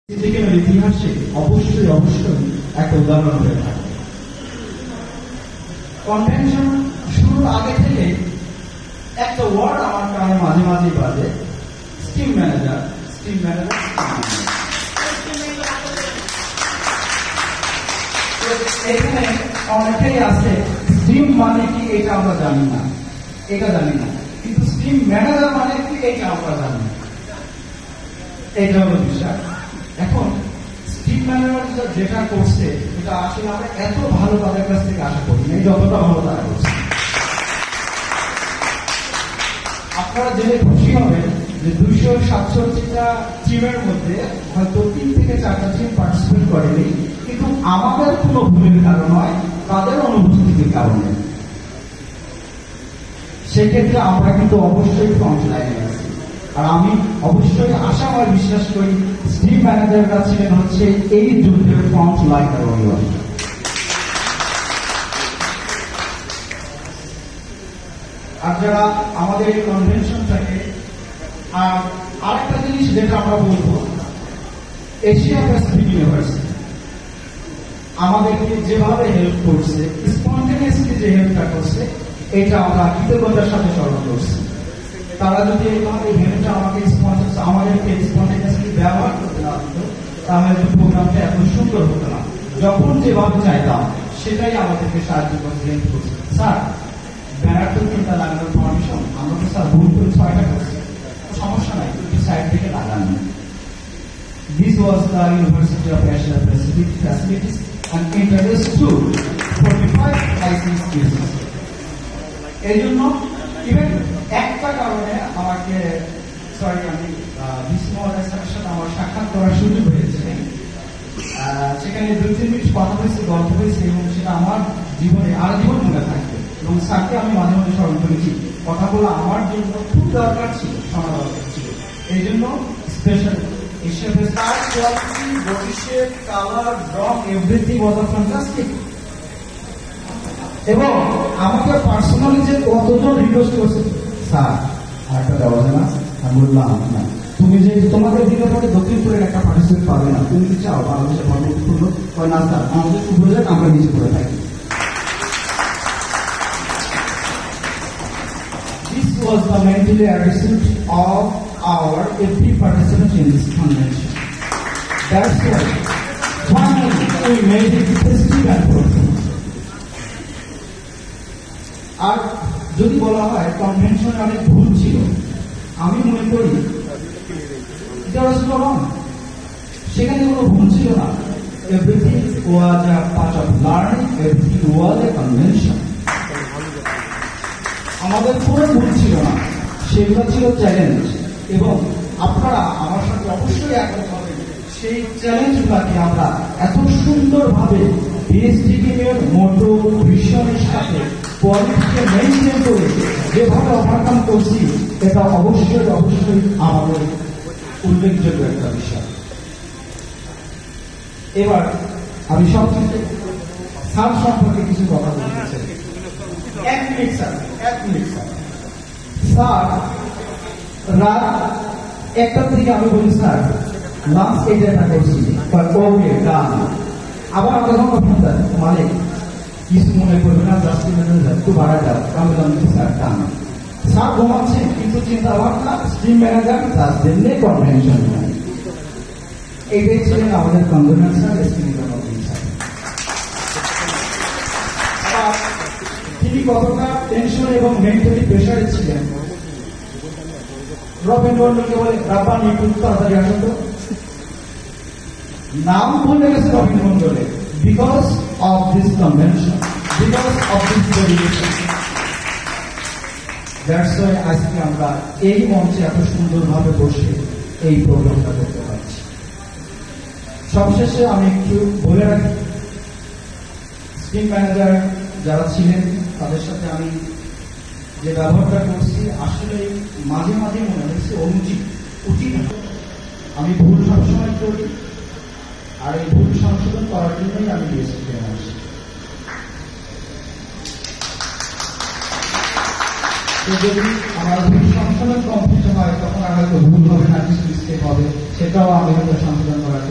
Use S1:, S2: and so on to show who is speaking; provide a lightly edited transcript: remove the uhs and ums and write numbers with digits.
S1: Physical ইতিহাসে অবশ্যই অবশ্যই একটা উদাহরণ হয়ে থাকে। কনভেনশন শুরুর আগে থেকে একটা ওয়ার্ড আমার কানে মাঝে মাঝে বাজে, স্টিম ম্যানেজার। স্টিম ম্যানেজার এখানে অনেকেই আছে স্টিম মানে কি এটা আমরা জানি না, এটা জানি না, কিন্তু স্টিম ম্যানেজার মানে কি এটা আমরা জানি না। এটা হলো বিষয়। এখন স্টিম ম্যানেজার যেটা করছে এটা আসলে আমরা এত ভালো তাদের কাছ থেকে আশা করি না, যতটা ভালো তারা করছে। আপনারা জেনে খুশি হবেন যে 267টা টিমের মধ্যে হয়তো 3 থেকে 4টা টিম পার্টিসিপেট করেনি, কিন্তু আমাদের কোনো ভুলের কারণ নয়, তাদের অনুপস্থিতির কারণে। সেক্ষেত্রে আমরা কিন্তু অবশ্যই ফ্রন্ট লাইনে আছি। আর আমি অবশ্যই আশাবাদ বিশ্বাস করি স্টিম ম্যানেজাররা ছিলেন হচ্ছে এই যুদ্ধের ফ্রন্ট লাইনের অভিভাবক। আর যারা আমাদের এই কনভেনশনটাকে, আর আরেকটা জিনিস যেটা আমরা বলবো, এশিয়া প্যাসিফিক ইউনিভার্সিটি আমাদেরকে যেভাবে হেল্প করছে, স্পন্টেনিয়াসলি যে হেল্পটা করছে, এটা আমরা কৃতজ্ঞতার সাথে স্মরণ করছি। তারা যদি এইভাবে ভেবেটা আমাদেরকে স্পন্টেনিয়াসলি ব্যবহার করতে না হতো, তাহলে প্রোগ্রামটা এত সুন্দর হতো না। যখন যেভাবে চাইতাম সেটাই আমাদেরকে সাহায্য করতে হেল্প করছে। স্যার ব্যানার তো চিন্তা লাগানোর পারমিশন, আমরা তো স্যার ভুল করে 6টা করছি, সমস্যা নাই, একটু সাইড থেকে লাগানো। This was the University of Asia Pacific facilities and introduced to 45 licensed business. এই জন্য ইভেন একটা কারণে আমাকে আমি বিসময়ের সাথে আমার সাক্ষাৎ করার সুযোগ হয়েছে। সেখানে 2-3 মিনিট কথা হয়েছে, গল্প হয়েছে, এবং সেটা আমার জীবনে আজীবন মনে থাকবে। এবং স্যারকে আমি মাঝে মাঝে স্মরণ করেছি, কথাগুলো আমার জন্য খুব দরকার ছিল, শোনা দরকার ছিল। এই জন্য স্পেশাল হিসেবে তার কোয়ালিটি, বডি শেপ, কালার, রং, এভরিথিং ওয়াজ ফ্যান্টাস্টিক। এবং আমাকে পার্সোনালি যে কতজন রিকোয়েস্ট করছে, স্যার আরেকটা দেওয়া যায় না? আমি বললাম না, তুমি যে তোমাদের দিনের পরে দক্ষিণপুরের একটা পার্টিসিপেট পাবে না, তুমি কি চাও বাংলাদেশের মর্মপুর না? স্যার আমাদের শুরু হয়ে যাক, আমরা নিচে পড়ে থাকি। This was the mental attitude of our every participant in this convention. That's why finally we made it festive and fruitful. আর যদি বলা হয় কনভেনশনে অনেক ভুল ছিল, আমি মনে করি সেখানে কোনো ভুল ছিল না। Everything was a part of learning, everything was a convention. আমাদের কোনো ভুল ছিল না, সেগুলো ছিল চ্যালেঞ্জ। এবং আপনারা আমার সাথে অবশ্যই একমত হবেন, সেই চ্যালেঞ্জগুলোকে আমরা এত সুন্দরভাবে বিএসটিভির মোটো ভিশনের সাথে কোয়ালিটিকে মেনটেন করে যেভাবে ওভারকাম করছি, এটা অবশ্যই অবশ্যই আমাদের উল্লেখযোগ্য একটা বিষয়। এবার আমি সবচেয়ে স্যার সম্পর্কে কিছু কথা বলতে চাই। 1 মিনিট স্যার। স্যার রাত 1টার থেকে আমি বলি, স্যার লাঞ্চ এই জায়গা করছি, ওকে ডান। আবার আমরা যখন মালিক কিছু মনে করবে না, একটু বাড়া যাক, আমি জানি স্যার ডান। স্যার ঘুমাচ্ছে, কিন্তু চিন্তা ভাবনা স্টিম ম্যানেজার জাস্টের নেই কনভেনশন। এইটাই ছিলেন আমাদের কনভেনশন স্যার, তিনি কতটা টেনশন এবং মেন্টালি প্রেশারে ছিলেন। রবীন্দ্র মন্ডলকে বলে, রাব্বানি একটু তাড়াতাড়ি আসো তো। নাম ভুলে গেছে রবীন্দ্র মন্ডলের, because of this convention, because of this dedication. That's why আজকে আমরা এই মঞ্চে এত সুন্দরভাবে বসে এই প্রোগ্রামটা করতে পারছি। সবশেষে আমি একটু বলে রাখি, স্টিম ম্যানেজার যারা ছিলেন তাদের সাথে আমি যে ব্যবহারটা করছি, আসলে মাঝে মাঝে মনে হয়েছে অনুচিত, উচিত। আমি ভুল সবসময় করি, আর এই ভুল সংশোধন করার জন্যই আমি বিএসটিতে আসি। যদি আমার ভুল সংশোধন কমপ্লিট হয়, তখন আর হয়তো ভুল হবে না, কিছু মিস্টেক হবে, সেটাও আমি হয়তো সংশোধন করার